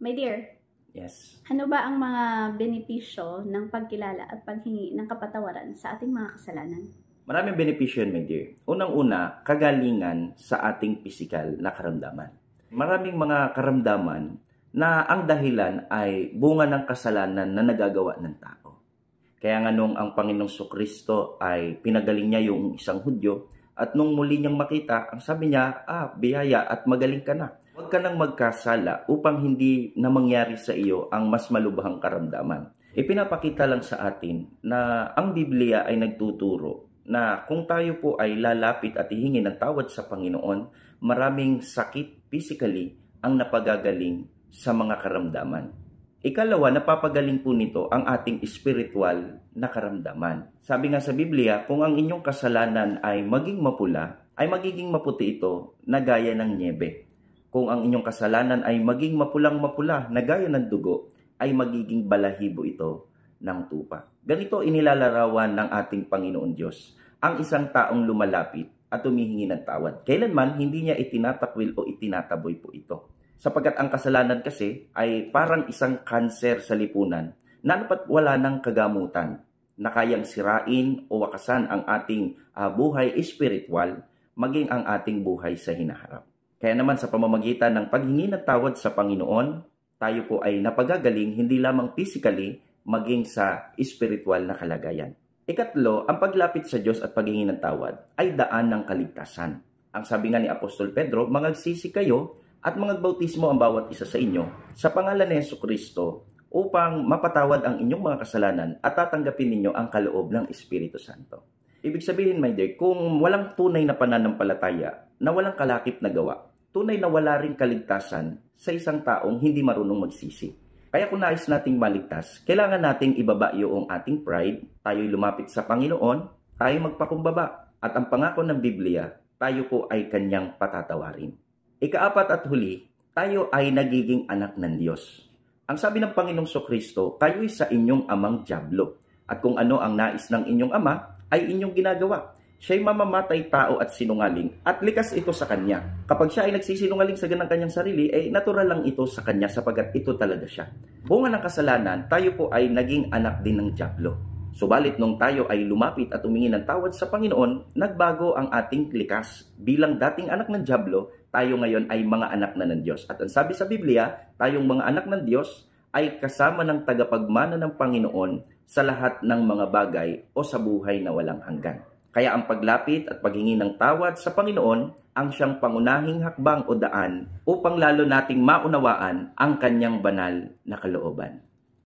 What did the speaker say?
My dear, Yes. ano ba ang mga benepisyo ng pagkilala at paghingi ng kapatawaran sa ating mga kasalanan? Maraming benepisyo yan, my dear. Unang-una, kagalingan sa ating pisikal na karamdaman. Maraming mga karamdaman na ang dahilan ay bunga ng kasalanan na nagagawa ng tao. Kaya nga nung ang Panginoong Kristo ay pinagaling niya yung isang Hudyo at nung muli niyang makita, ang sabi niya, biyaya at magaling ka na. Huwag ka nang magkasala upang hindi na mangyari sa iyo ang mas malubhang karamdaman. Ipinapakita lang sa atin na ang Biblia ay nagtuturo na kung tayo po ay lalapit at hihingi ng tawad sa Panginoon, maraming sakit physically ang napagagaling sa mga karamdaman. Ikalawa, napapagaling po nito ang ating spiritual na karamdaman. Sabi nga sa Biblia, kung ang inyong kasalanan ay maging mapula, ay magiging maputi ito na gaya ng niebe. Kung ang inyong kasalanan ay maging mapulang-mapula na gaya ng dugo, ay magiging balahibo ito ng tupa. Ganito inilalarawan ng ating Panginoon Diyos, ang isang taong lumalapit at humihingi ng tawad. Kailanman hindi niya itinatakwil o itinataboy po ito. Sapagkat ang kasalanan kasi ay parang isang kanser sa lipunan na dapat wala ng kagamutan na kayang sirain o wakasan ang ating buhay espiritual maging ang ating buhay sa hinaharap. Kaya naman sa pamamagitan ng paghingi ng tawad sa Panginoon, tayo po ay napagagaling hindi lamang physically, maging sa spiritual na kalagayan. Ikatlo, ang paglapit sa Diyos at paghingi ng tawad ay daan ng kaligtasan. Ang sabi nga ni Apostol Pedro, mangagsisi kayo at mangagbautismo ang bawat isa sa inyo sa pangalan ni Jesucristo upang mapatawad ang inyong mga kasalanan at tatanggapin ninyo ang kaloob ng Espiritu Santo. Ibig sabihin, my dear, kung walang tunay na pananampalataya na walang kalakip na gawa, tunay na wala ring kaligtasan sa isang taong hindi marunong magsisi. Kaya kung nais nating maligtas, kailangan nating ibaba yung ating pride, tayo'y lumapit sa Panginoon, tayo magpakumbaba. At ang pangako ng Biblia, tayo po ay kanyang patatawarin. Ikaapat at huli, tayo ay nagiging anak ng Diyos. Ang sabi ng Panginoong Kristo, kayo'y sa inyong amang dyablo. At kung ano ang nais ng inyong ama, ay inyong ginagawa. Siya'y mamamatay tao at sinungaling at likas ito sa kanya. Kapag siya ay nagsisinungaling sa ganang kanyang sarili, natural lang ito sa kanya sapagat ito talaga siya. Bunga ng kasalanan, tayo po ay naging anak din ng dyablo. Subalit nung tayo ay lumapit at humingi ng tawad sa Panginoon, nagbago ang ating likas. Bilang dating anak ng dyablo, tayo ngayon ay mga anak na ng Diyos. At ang sabi sa Biblia, tayong mga anak ng Diyos ay kasama ng tagapagmana ng Panginoon sa lahat ng mga bagay o sa buhay na walang hanggan. Kaya ang paglapit at paghingi ng tawad sa Panginoon ang siyang pangunahing hakbang o daan upang lalo nating maunawaan ang kanyang banal na kalooban.